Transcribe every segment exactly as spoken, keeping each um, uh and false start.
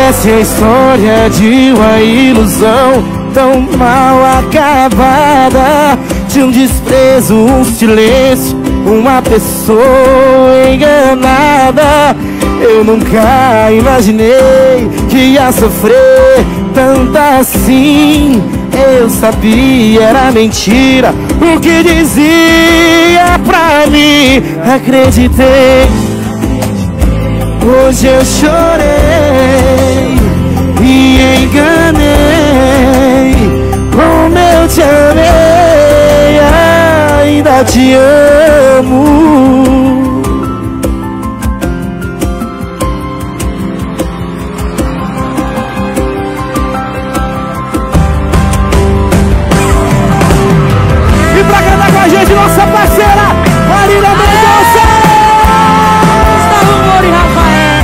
Essa é a história de uma ilusão tão mal acabada, de um desprezo, um silêncio, uma pessoa enganada. Eu nunca imaginei que ia sofrer tanto assim. Eu sabia, era mentira o que dizia pra mim. Acreditei, hoje eu chorei e enganei. Como eu te amei, ainda te amo. E pra cantar com a gente, nossa parceira Marina Mendonça, Gustavo Moura e Rafael.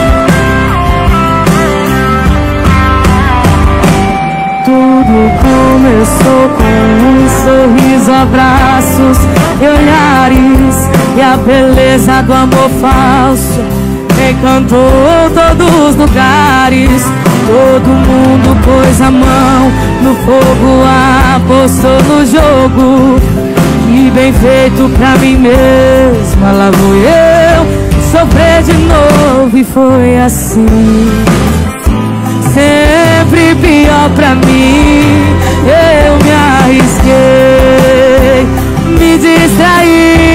Tudo começou com um sorriso, abraços e olhares, e a beleza do amor falso encantou todos os lugares. Todo mundo pôs a mão no fogo, apostou no jogo. E bem feito pra mim mesma, lá vou eu sofrer de novo. E foi assim, sempre pior pra mim. Eu me arrisquei, me distraí.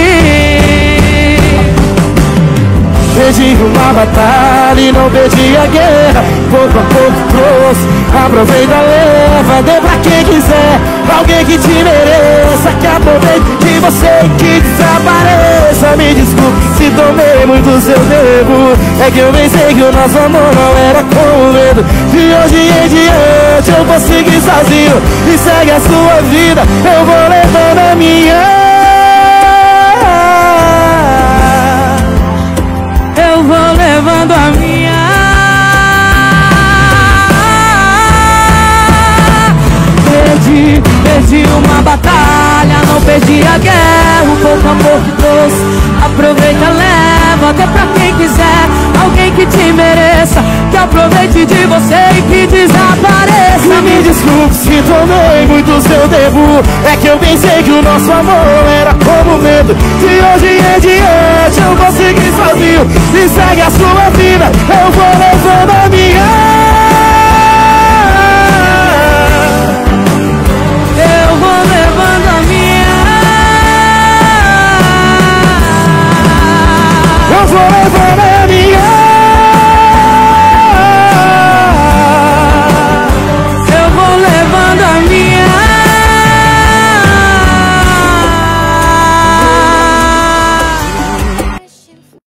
Perdi uma batalha e não perdi a guerra. Pouco a pouco trouxe, aproveita, leva. Dê pra quem quiser, alguém que te mereça, que aproveite de você e que desapareça. Me desculpe se tomei muito seu tempo, é que eu pensei que o nosso amor não era com medo. De hoje em diante eu vou seguir sozinho, e segue a sua vida, eu vou levando a minha. Eu vou levando a minha. Perdi, perdi uma batalha, não perdi a guerra. O pouco amor que trouxe, aproveita, leva. Até pra quem quiser, alguém que te mereça, que aproveite de você e que desapareça. Me desculpe se tomei muito seu tempo, é que eu pensei que o nosso amor era como medo. De hoje em diante eu vou seguir sozinho, e segue a sua vida, eu vou levando a minha.